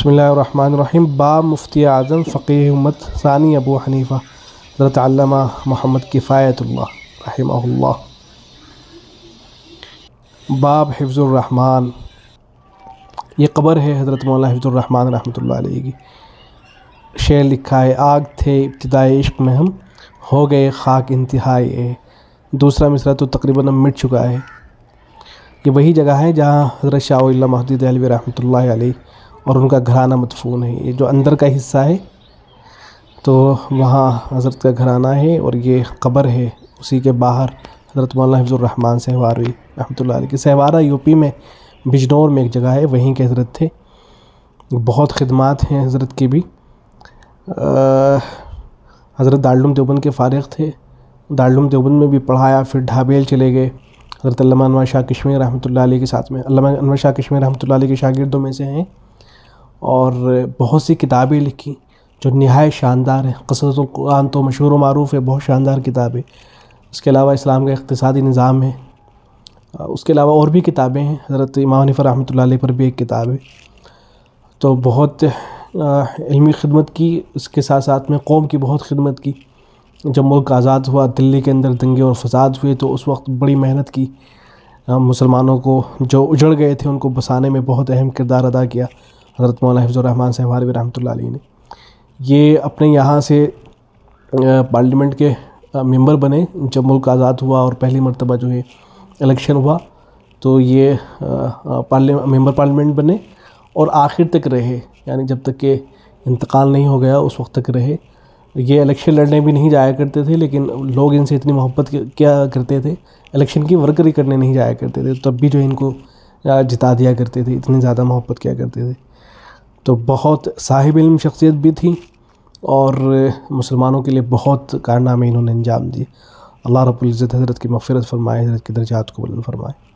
بسم اللہ الرحمن الرحیم۔ باب مفتی اعظم فقیہ امت ثانی ابو حنیفہ حضرت علامہ محمد کفایت اللہ رحمہ اللہ۔ باب حفظ الرحمن، یہ قبر ہے حضرت مولانا حفظ الرحمن رحمۃ اللہ علیہ کی۔ شعر لکھا ہے: آگ تھے ابتدائے عشق میں ہم، ہو گئے خاک انتہائے۔ دوسرا مصرع تو تقریباً اب مٹ چکا ہے۔ یہ وہی جگہ ہے جہاں حضرت شاہ ولی اللہ مہدی دہلوی رحمۃ اللہ علیہ اور ان کا گھرانہ مدفون ہے۔ یہ جو اندر کا حصہ ہے تو وہاں حضرت کا گھرانہ ہے، اور یہ قبر ہے اسی کے باہر حضرت مولانا حفظ الرحمن سہواروی رحمۃ اللہ علیہ کی۔ سہوارہ یوپی میں بجنور میں ایک جگہ ہے، وہیں کے حضرت تھے۔ بہت خدمات ہیں حضرت کی بھی۔ حضرت دارالعلوم دیوبند کے فارغ تھے، دارالعلوم دیوبند میں بھی پڑھایا، پھر ڈھابیل چلے گئے۔ حضرت علامہ انور شاہ کشمیری رحمۃ اللہ علیہ کے ساتھ میں، علامہ انور شاہ کشمیری رحمۃ اللہ علیہ کے شاگردوں میں سے ہیں، اور بہت سی کتابیں لکھی جو نہایت شاندار ہیں۔ قصص القرآن تو مشہور و معروف ہے، بہت شاندار کتاب ہے۔ اس کے علاوہ اسلام کا اقتصادی نظام ہے۔ اس کے علاوہ اور بھی کتابیں ہیں، حضرت امام حنیفہ رحمۃ اللہ علیہ پر بھی ایک کتاب ہے۔ تو بہت علمی خدمت کی، اس کے ساتھ ساتھ میں قوم کی بہت خدمت کی۔ جب ملک آزاد ہوا، دلی کے اندر دنگے اور فساد ہوئے، تو اس وقت بڑی محنت کی۔ مسلمانوں کو جو اجڑ گئے تھے ان کو بسانے میں بہت اہم کردار ادا کیا حضرت مولانا حفظ الرحمن سہواروی رحمۃ اللہ علیہ نے۔ یہ اپنے یہاں سے پارلیمنٹ کے ممبر بنے جب ملک آزاد ہوا، اور پہلی مرتبہ جو ہے الیکشن ہوا تو یہ ممبر پارلیمنٹ بنے، اور آخر تک رہے، یعنی جب تک کہ انتقال نہیں ہو گیا اس وقت تک رہے۔ یہ الیکشن لڑنے بھی نہیں جایا کرتے تھے، لیکن لوگ ان سے اتنی محبت کیا کرتے تھے، الیکشن کی ورکری کرنے نہیں جایا کرتے تھے، تب بھی جو ان کو جتا دیا کرتے تھے، اتنی زیادہ محبت کیا کرتے تھے۔ تو بہت صاحب علم شخصیت بھی تھی، اور مسلمانوں کے لیے بہت کارنامے انہوں نے انجام دیے۔ اللہ رب العزت حضرت کی مغفرت فرمائے، حضرت کے درجات کو بلند فرمائے۔